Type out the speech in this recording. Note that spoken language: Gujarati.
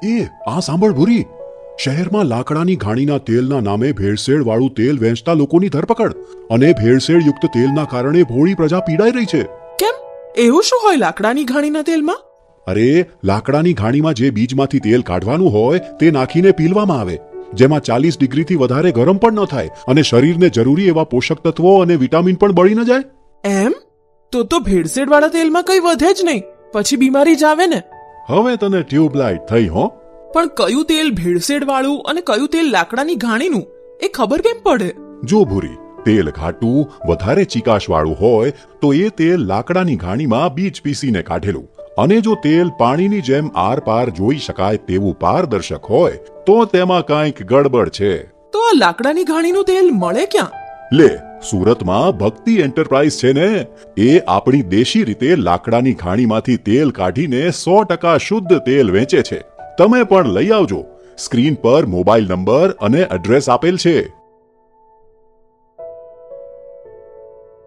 એ આ સાંભળ ભૂરી, શહેરમાં લાકડાની ઘાણીના તેલના નામે ભેળસેળ વાળું તેલ વેચતા લોકોની ધરપકડ, અને ભેળસેળ યુક્ત તેલના કારણે ભોળી પ્રજા પીડાઈ રહી છે. કેમ? એવું શું હોય લાકડાની ઘાણીના તેલમાં? અરે, લાકડાની ઘાણીમાં જે બીજમાંથી તેલ કાઢવાનું હોય તે નાખીને પીલવામાં આવે, જેમાં 40 ડિગ્રીથી વધારે ગરમ પણ ન થાય અને શરીરને જરૂરી એવા પોષક તત્વો અને વિટામિન પણ બળી ન જાય. એમ? તો ભેળસેળ વાળા તેલમાં કઈ વધે જ નહીં, પછી બીમારી જ આવે ને. હવે તને ટ્યુબલાઇટ થઈ હો. પણ કયું તેલ ભેળસેળ વાળું અને કયું તેલ લાકડાની ઘાણીનું એ ખબર કેમ પડે? જો ભૂરી, તેલ ઘાટું વધારે ચીકાશ વાળું હોય તો એ તેલ લાકડાની ઘાણીમાં બીજ પીસીને કાઢેલું, અને જો તેલ પાણીની જેમ આર પાર જોઈ શકાય તેવું પારદર્શક હોય તો તેમાં કંઈક ગડબડ છે. તો આ લાકડાની ઘાણીનું તેલ મળે ક્યાં? લે, સુરતમાં ભક્તિ એન્ટરપ્રાઇઝ છે ને, એ આપણી દેશી રીતે લાકડાની ઘાણીમાંથી તેલ કાઢીને 100% શુદ્ધ તેલ વેચે છે. તમે પણ લઈ આવજો. સ્ક્રીન પર મોબાઈલ નંબર અને એડ્રેસ આપેલ છે.